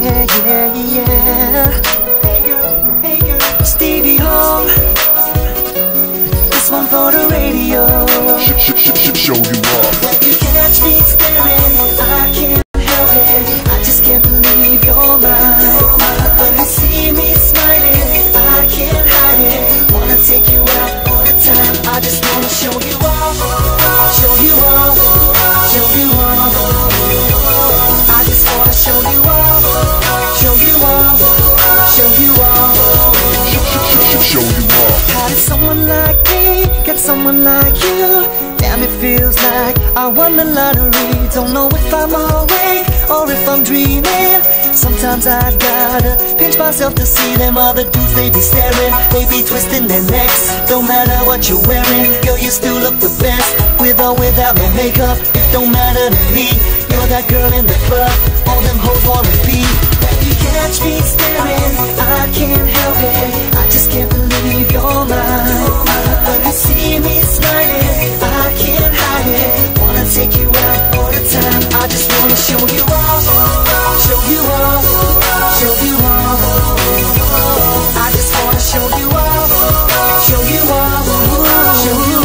Yeah, yeah, yeah. Hey girl, Stevie Home. This one for the radio. Show you off. When you catch me staring, I can't help it. I just can't believe you're mine. When you see me smiling, I can't hide it. Wanna take you out all the time. I just wanna show you off, show you off, show you off. I just wanna show you off, show you off, show you off. Show you off. How did someone like me get someone like you? Damn, it feels like I won the lottery. Don't know if I'm awake or if I'm dreaming. Sometimes I gotta pinch myself to see them other dudes. They be staring, they be twisting their necks. Don't matter what you're wearing, girl, you still look the best. With or without no makeup, it don't matter to me. You're that girl in the club, all them hoes wanna be. When you catch me staring, I can't help it. I just can't believe you're mine. When you see me smiling, I can't hide it. Wanna take you out all the time. I just wanna show you off, show you off, show you off. I just wanna show you off, show you off, show you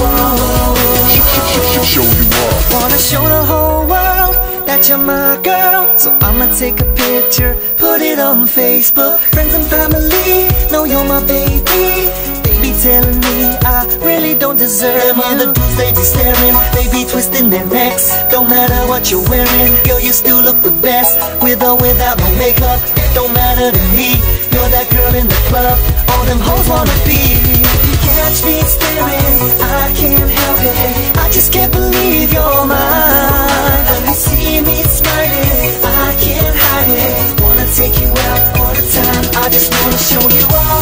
off. Show you off. Wanna show the whole world that you're my girl. So I'ma take a picture, put it on Facebook. Friends and family know you're my baby. They be telling me I really don't deserve you. Other dudes, they be staring, they be twisting their necks. Don't matter what you're wearing, girl, you still look the best. With or without no makeup, it don't matter to me. You're that girl in the club, all them hoes wanna be. You catch me staring, I can't help it. I just can't believe you're mine. When you see me smiling, I can't hide it. Wanna take you out all the time. I just wanna show you off,